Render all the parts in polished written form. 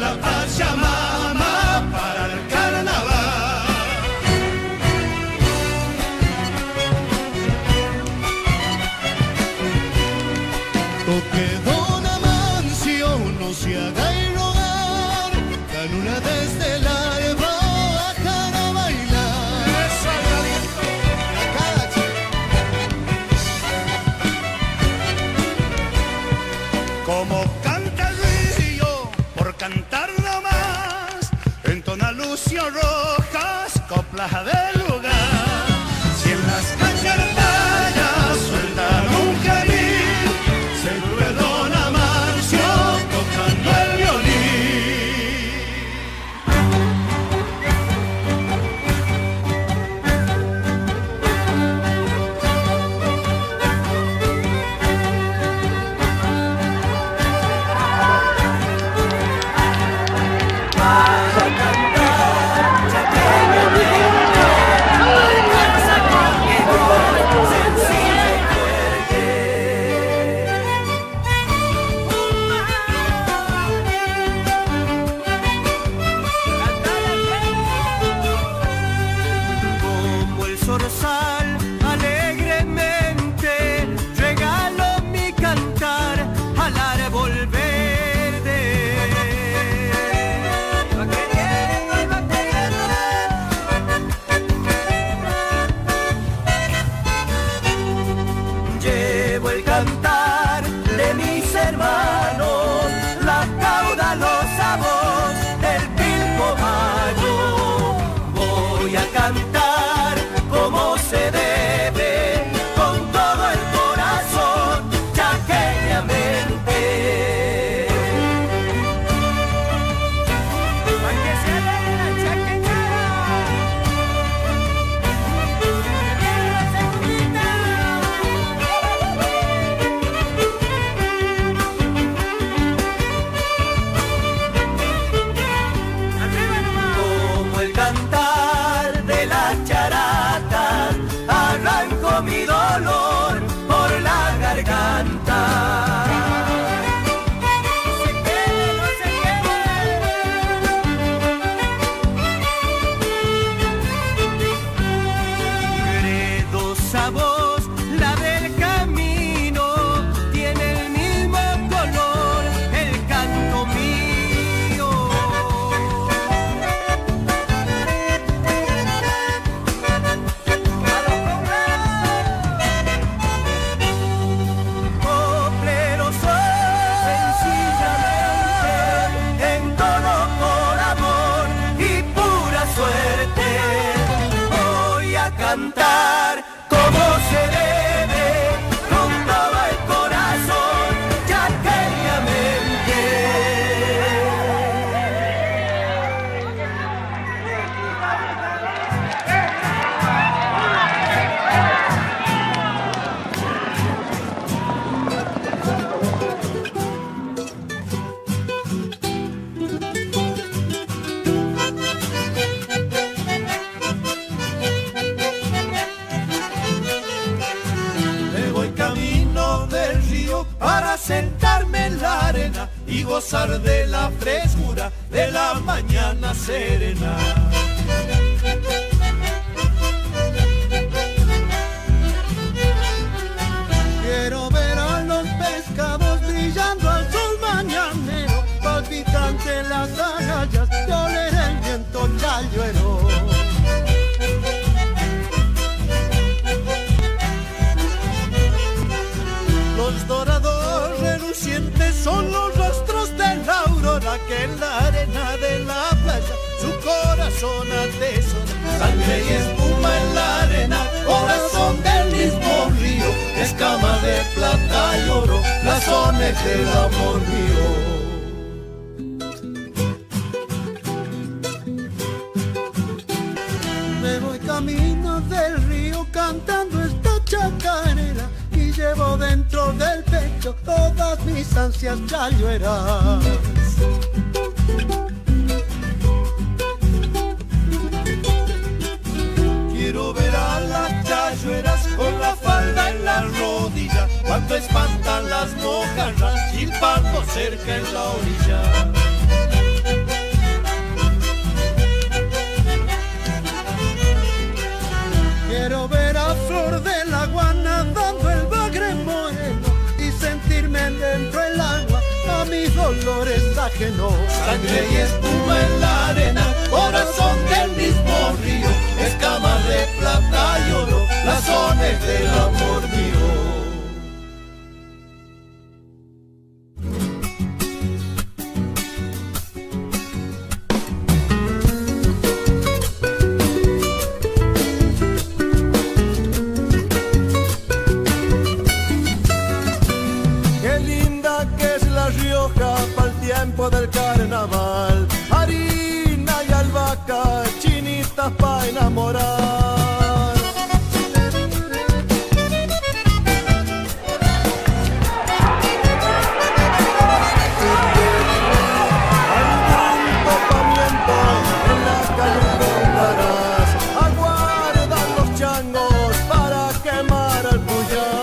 la Pachamama para el carnaval. Toque Don Amancio, no se haga y rogar, Canula desde el alba bajan a bailar. Eso, como canta el río, por cantar nomás, entona Lucio Rojas, coplas del lugar. Si en las cañartallas sueltan un canín, seguro Don Amancio tocando el violín. Cantar como se debe, con todo el corazón, chaqueñamente. Sentarme en la arena y gozar de la frescura de la mañana serena. Quiero ver a los pescados brillando al sol mañanero, palpitante las agallas de oler el viento chayuero. Los dorados relucientes son los rostros de la aurora que en la arena de la playa su corazón atesora. Sangre y espuma en la arena, corazón del mismo río, escama de plata y oro, razones del amor mío. Me voy camino del río cantando esta chacarera y llevo dentro del pecho todas mis ansias chayueras. Quiero ver a las chayueras con la falda en la rodilla, cuando espantan las mojarras, silbando cerca en la orilla. que no. Sangre y espuma en la arena, corazón del mismo río, escamas de plata y oro, razones del amor mío. Del carnaval, harina y albahaca, chinitas pa' enamorar. Algún topamiento en la calle encontrarás, aguardan los changos para quemar al puyay.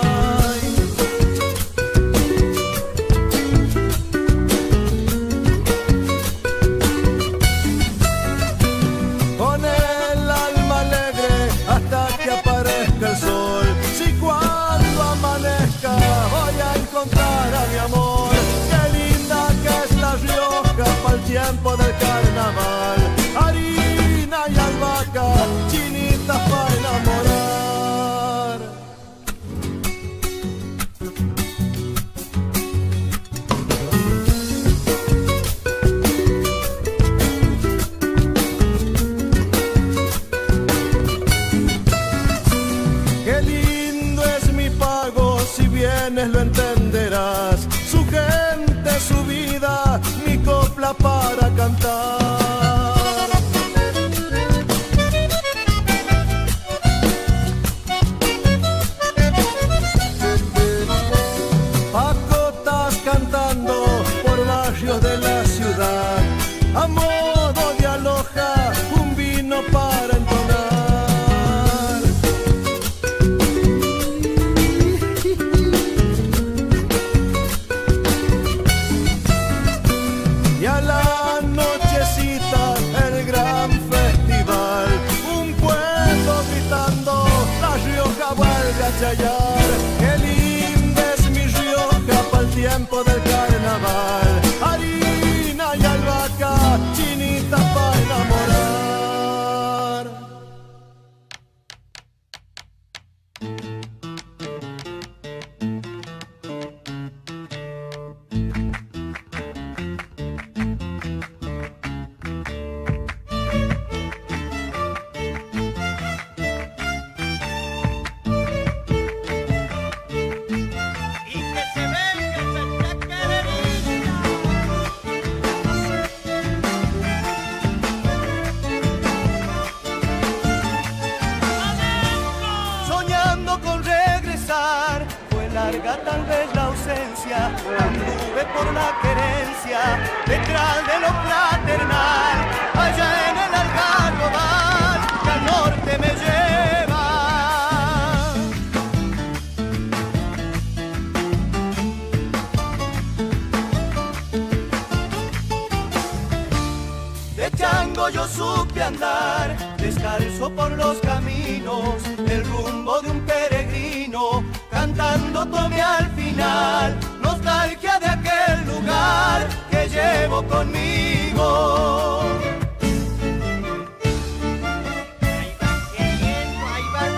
A mi amor, qué linda que es La Rioja pa'l tiempo del carnaval, harina y albahaca, chinitas pa' enamorar. Qué lindo es mi pago, si vienes lo entenderás. Su gente, su vida, mi copla para cantar. Pacotas cantando por barrios de la ciudad, a modo de aloja, un vino para entonar. Y a la nochecita el gran festival, un pueblo gritando, La Rioja vuelve a chayar. Qué linda es mi Rioja pa'l tiempo del carnaval, harina y albahaca, chinitas pa' enamorar. Tal vez la ausencia, anduve por la querencia, detrás de lo fraternal, allá en el Algarrobal, que al norte me lleva. De chango yo supe andar, descalzo por los caminos, el rumbo de un peregrino, cantando tomé al final, nostalgia de aquel lugar que llevo conmigo. Ahí va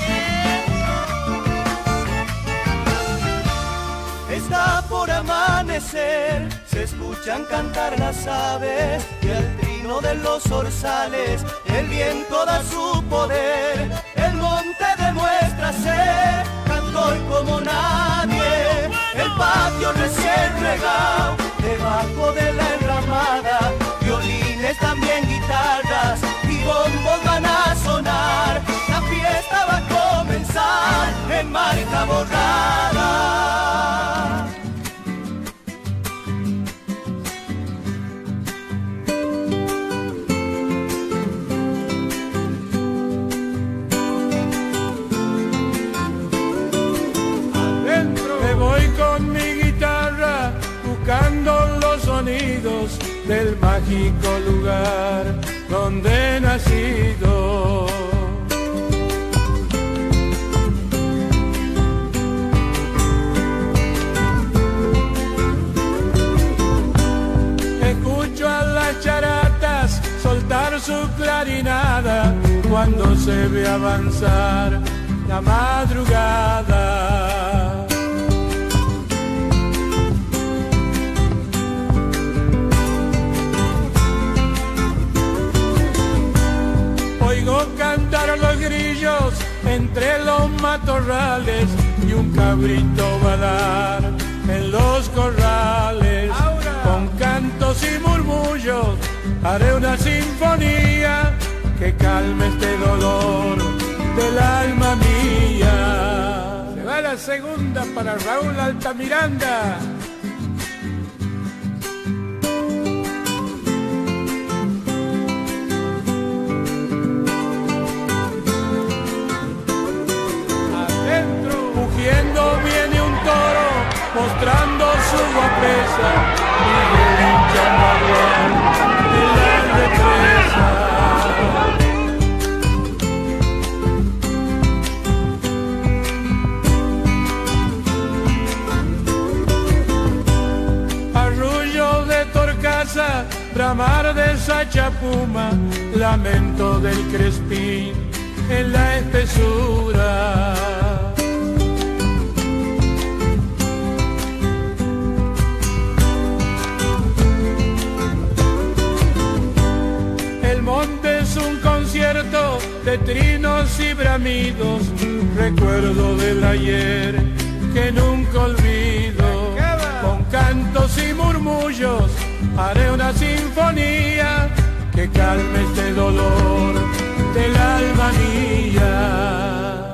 queriendo. Está por amanecer, se escuchan cantar las aves y el trino de los zorzales, el viento da su poder, el monte demuestra ser cantor como nadie, el patio recién regado, debajo de la enramada, violines, también guitarras y bombos van a sonar, la fiesta va a comenzar en marca borrada. Buscando los sonidos del mágico lugar donde he nacido. harinada cuando se ve avanzar la madrugada. Oigo cantar los grillos entre los matorrales y un cabrito va a dar en los corrales. Con cantos y murmullos haré una sinfonía que calme este dolor del alma mía. Se va la segunda para Raúl Altamiranda. Viene un toro mostrando su guapesa y relinchando al guar de la represa. Arrullo de Torcaza, bramar de Sachapuma, lamento del Crespín en la espesura. De trinos y bramidos, recuerdo del ayer que nunca olvido. Con cantos y murmullos haré una sinfonía que calme este dolor del alma mía.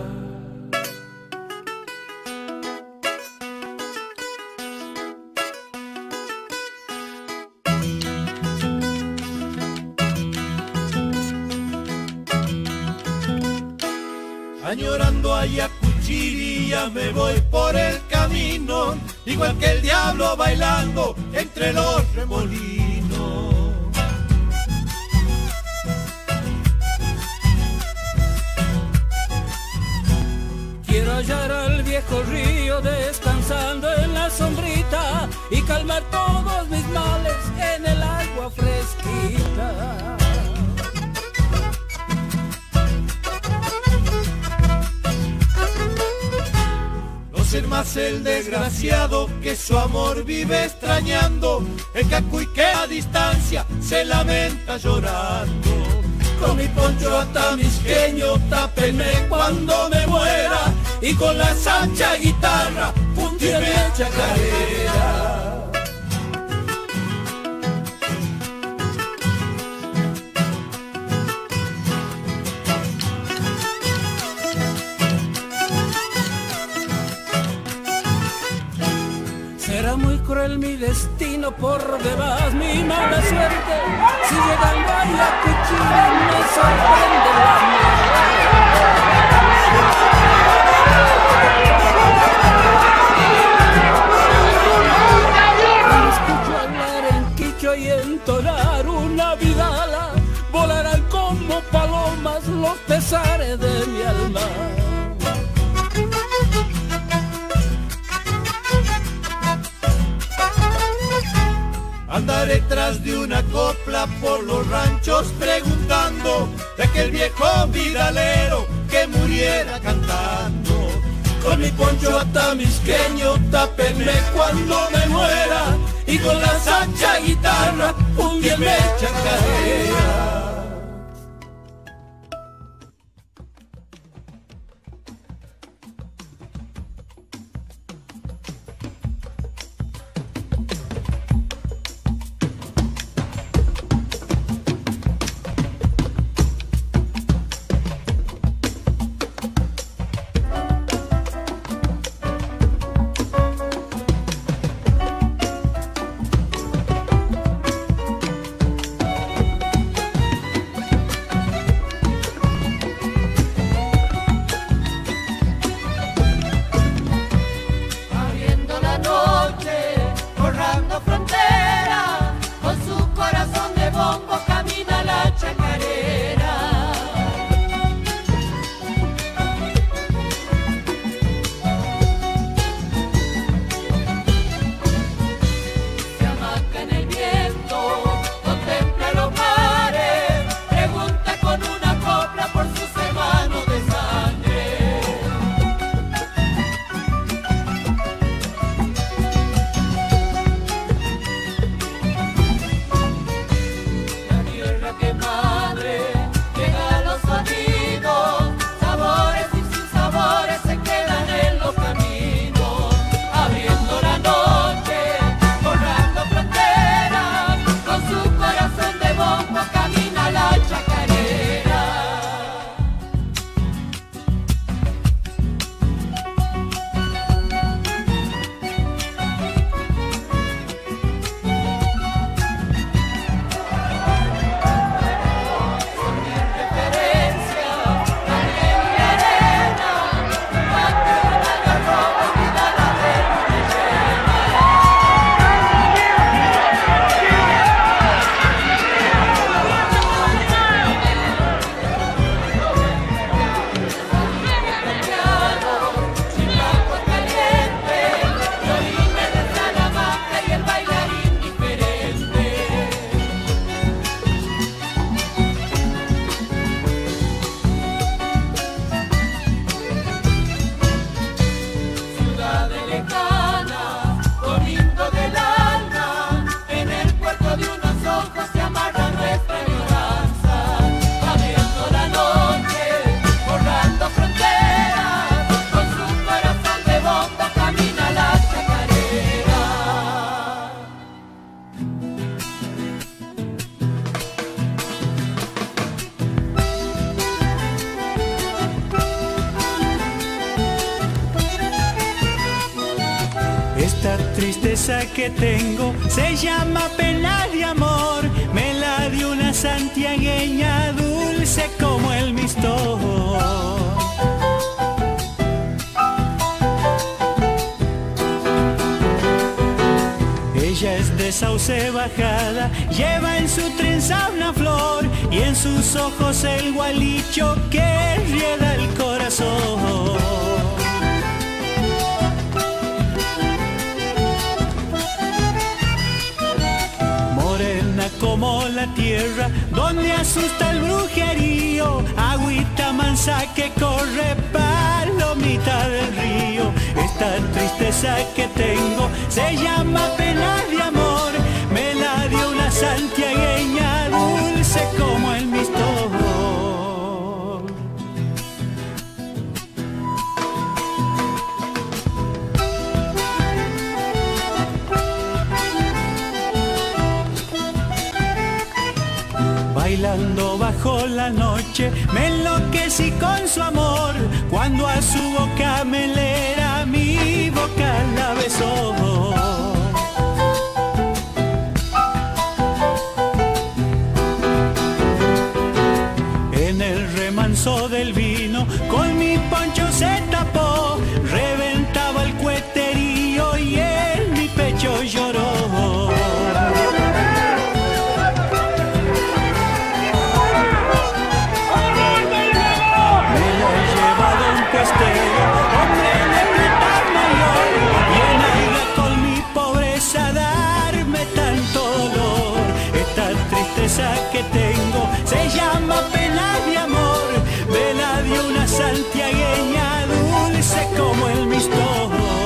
Añorando a Yacuchiri, ya me voy por el camino, igual que el diablo bailando entre los remolinos. Quiero hallar al viejo río descansando en la sombrita y calmar todos mis males en el agua fresquita. Ser más el desgraciado que su amor vive extrañando, el cacuy que a distancia se lamenta llorando. Con mi poncho atamisqueño tápenme cuando me muera y con la sancha guitarra fundirme chacarera. Será muy cruel mi destino, por demás mi mala suerte, si llegando a Yacuchiri me sorprende la muerte. Escucho hablar en quichua y entonar una vidala, volarán como palomas los pesares de mi alma. Andaré tras de una copla por los ranchos preguntando de aquel viejo vidalero que muriera cantando. Con mi poncho atamisqueño tápenme cuando me muera y con la sancha guitarra fundirme chacarera. tristeza que tengo se llama pena de amor. Me la dio una santiagueña dulce como el mistol. Ella es de Sauce Bajada, lleva en su trenza una flor y en sus ojos el gualicho que riega el corazón. Morena como la tierra, donde asusta el brujerío, agüita mansa que corre palomita del río. Esta tristeza que tengo se llama pena de amor, me la dio una santiagueña dulce como el mistol. Bailando bajo la noche me enloquecí con su amor, cuando a su boca melera mi boca la besó. En el remanso del vino con mi poncho se tapó, reventaba el cueterío y en mi pecho lloró. Hombre de plata mayor, y en alga con mi pobreza darme tanto dolor. Esta tristeza que tengo se llama pena de amor, me la dio una santiagueña dulce como el mistol.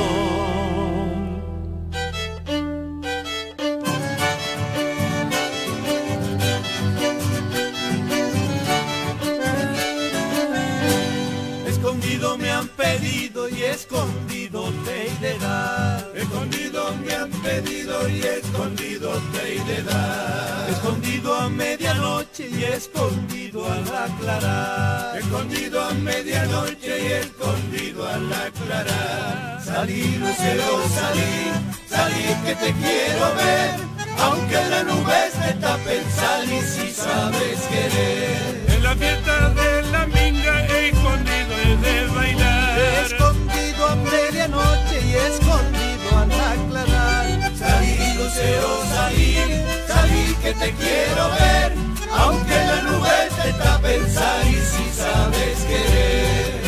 Escondido me han pedido y escondido te he de dar. Escondido me han pedido y escondido te he de dar. Escondido a medianoche y escondido al aclarar. Escondido a medianoche y escondido al aclarar. Salí, lucero, salí, salí que te quiero ver. Aunque en la nube te tapen, salí si sabes querer. En la fiesta de la minga escondido es de bailar. Escondido a medianoche y escondido al aclarar. Salí, lucero, salí, salí que te quiero ver. Aunque la nube te tapen, salí si sabes querer.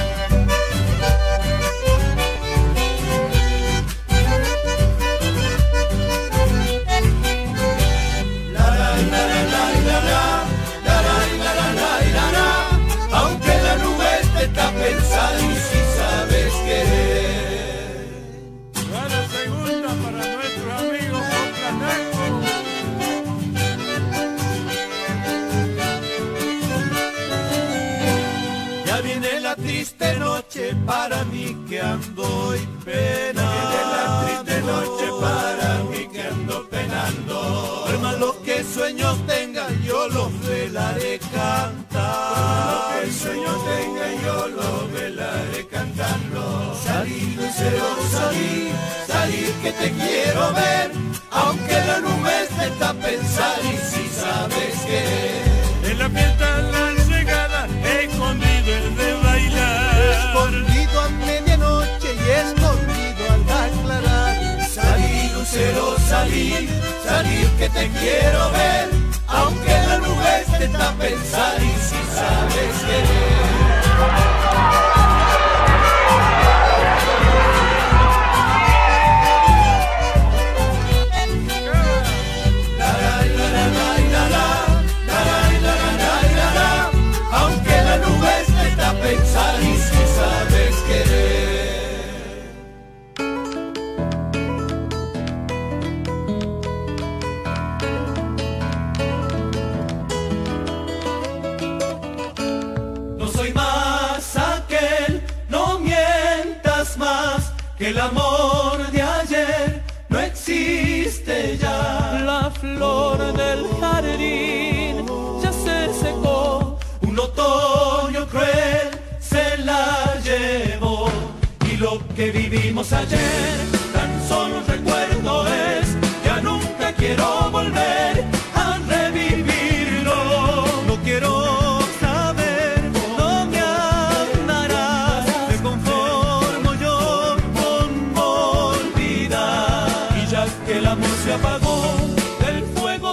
Pensar y si sabes querer. Para segunda para nuestro amigo Contranaco. Ya viene la triste noche para mí que ando y penando. Ya viene la triste noche para mí que ando penando. Por más lo que sueños tenga yo los velaré cantar. Por más lo que sueños tenga yo los velaré cantando. Salí, lucero, salí, salí que te quiero ver. Aunque la nube te tapen, salí si sabes querer. En la fiesta la llegada escondido es de bailar. Escondido a medianoche y escondido al aclarar. Salí, lucero, salí, salí que te quiero ver. Aunque la nube te tapen, salí si sabes querer. Aunque la nube te tapen, salí si sabes querer. No soy más aquel, no mientas más, que el amor de ayer no existe ya. La flor del jardín ya se secó, Un otoño cruel se la llevó, y lo que vivimos ayer tan solo recuerdo.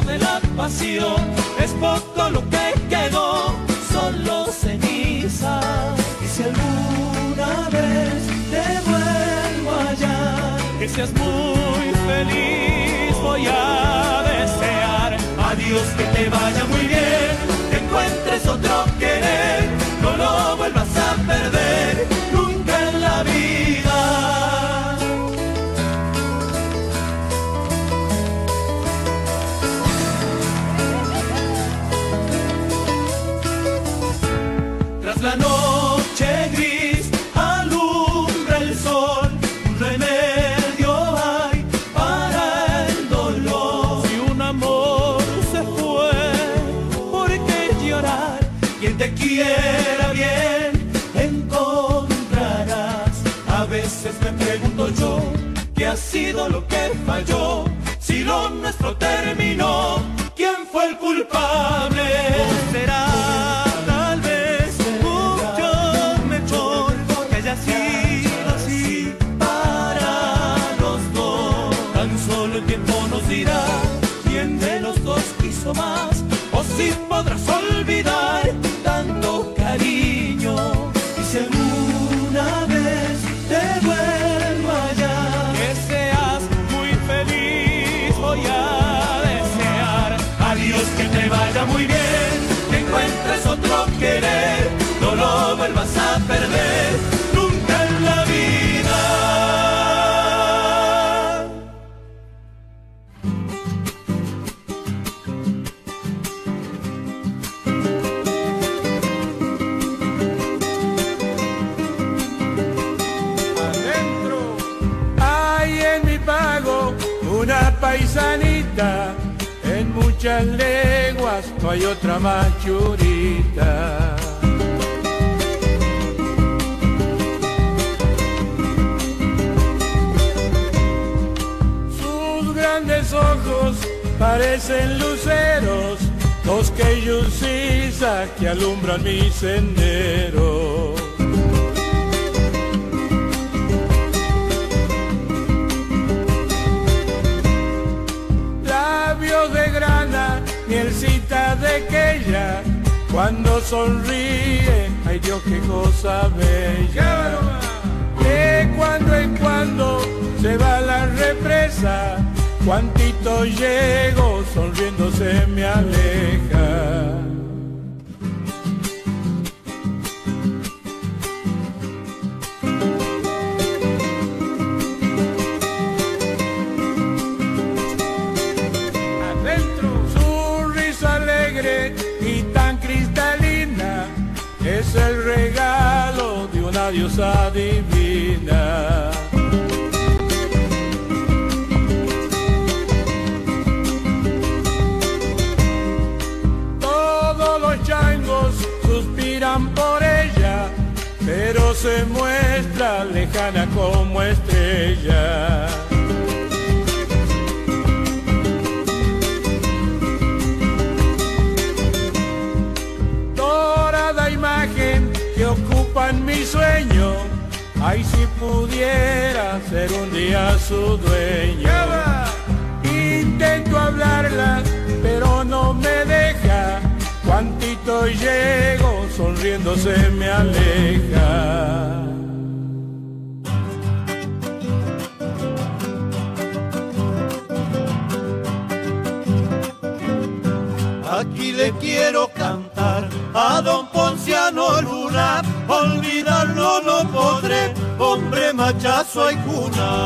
de la pasión. Es poco lo que quedó, solo ceniza. Y si alguna vez te vuelvo a hallar, que seas muy feliz, voy a desear. Adiós, que te vaya muy bien, que encuentres otro querer, no lo vuelvas a perder nunca en la vida. Tras la noche gris alumbra el sol, un remedio hay para el dolor. Si un amor se fue, ¿por qué llorar? Quien te quiera bien encontrarás. A veces me pregunto yo, ¿qué ha sido lo que falló? Si lo nuestro terminó, ¿quién fue el culpable? ¿O será tal vez mucho mejor que haya sido así para los dos? Tan solo el tiempo nos dirá quién de los dos quiso más, o si podrás olvidar tanto cariño. Y si alguna vez te vuelvo a hallar, que seas muy feliz, voy a desear. Adiós, que te vaya muy bien, que encuentres otro querer, no lo vuelvas a perder nunca en la vida. Adentro hay en mi pago una paisanita, en muchas leguas no hay otra más churita. Sus grandes ojos parecen luceros, dos queyucisas que alumbran mi sendero. Labios de grana, mielcita de quella, cuando sonríe, ay Dios, qué cosa bella. De cuando en cuando se va la represa, cuantito llego, sonriendo se me aleja. Y tan cristalina es el regalo de una diosa divina. Todos los changos suspiran por ella, pero se muestra lejana como estrella. Que ocupan mi sueño, ay, si pudiera ser un día su dueño. Intento hablarla, pero no me deja, cuantito llego, sonriendo se me aleja. Aquí le quiero cantar a don Ponciano Luna, olvidarlo no podré, hombre machazo hay cuna.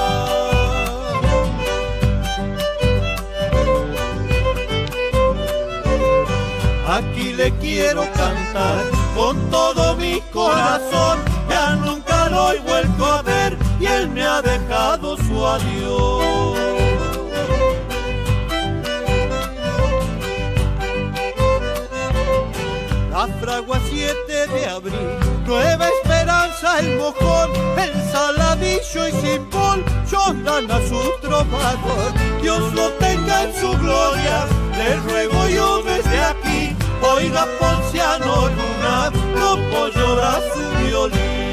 Aquí le quiero cantar con todo mi corazón, ya nunca lo he vuelto a ver y él me ha dejado su adiós. La fragua 7 de abril, Nueva Esperanza, el Mojón, el Saladillo y Cimpón lloran a su trovador. Dios lo tenga en su gloria, le ruego yo desde aquí, oiga Ponciano Luna, no puedo llorar su violín.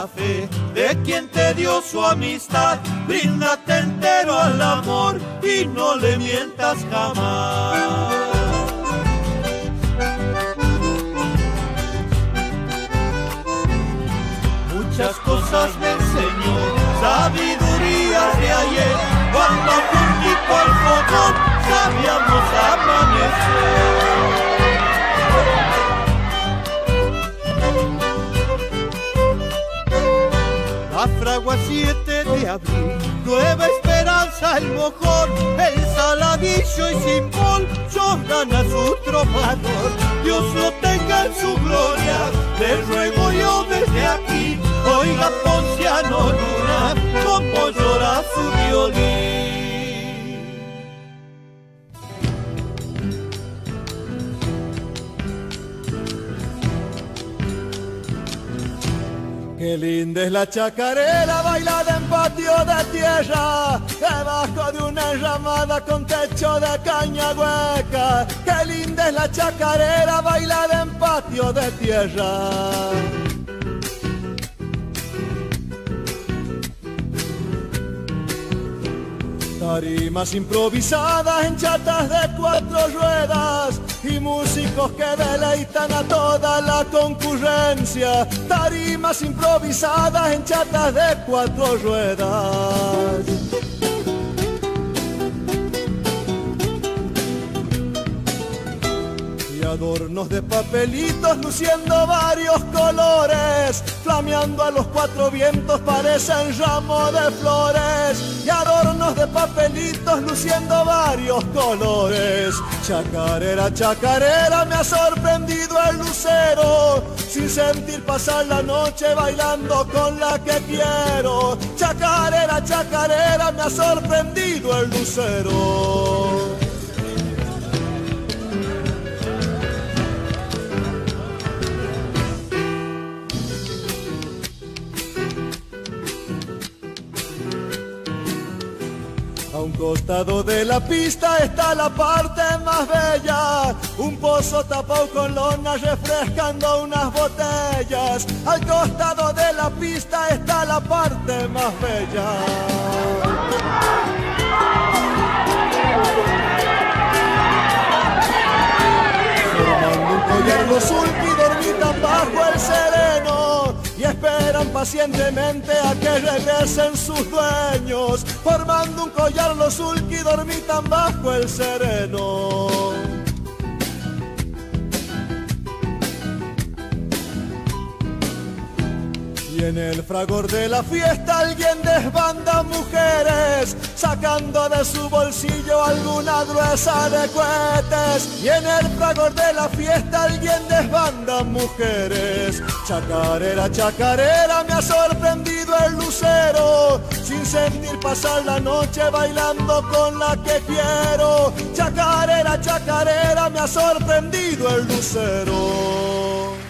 la fe de quien te dio su amistad. Bríndate entero al amor y no le mientas jamás. Muchas cosas me enseñó, sabiduría de ayer, cuando juntito al fogón sabíamos amanecer. La fragua 7 de abril, Nueva Esperanza, el Mojón, el Saladillo y Cimbol lloran a su trovador. Dios lo tenga en su gloria, le ruego yo desde aquí. Oiga Ponciano Luna, como llora su violín. Qué linda es la chacarera bailada en patio de tierra, debajo de una enramada con techo de caña hueca. Qué linda es la chacarera bailada en patio de tierra. Tarimas improvisadas en chatas de 4 ruedas y músicos que deleitan a toda la concurrencia. Tarimas improvisadas en chatas de 4 ruedas. Adornos de papelitos luciendo varios colores, flameando a los 4 vientos parecen ramos de flores. Y adornos de papelitos luciendo varios colores. Chacarera, chacarera, me ha sorprendido el lucero, sin sentir pasar la noche bailando con la que quiero. Chacarera, chacarera, me ha sorprendido el lucero. A un costado de la pista está la parte más bella, un pozo tapado con lona refrescando unas botellas. Al costado de la pista está la parte más bella. Formando un collar los ulpi dormitan bajo el sereno y esperan pacientemente a que regresen sus dueños. Formando un collar los ulki dormitan bajo el sereno. Y en el fragor de la fiesta alguien desbanda mujeres, sacando de su bolsillo alguna gruesa de cohetes. Y en el fragor de la fiesta alguien desbanda mujeres. Chacarera, chacarera, me ha sorprendido el lucero, sin sentir pasar la noche bailando con la que quiero. Chacarera, chacarera, me ha sorprendido el lucero.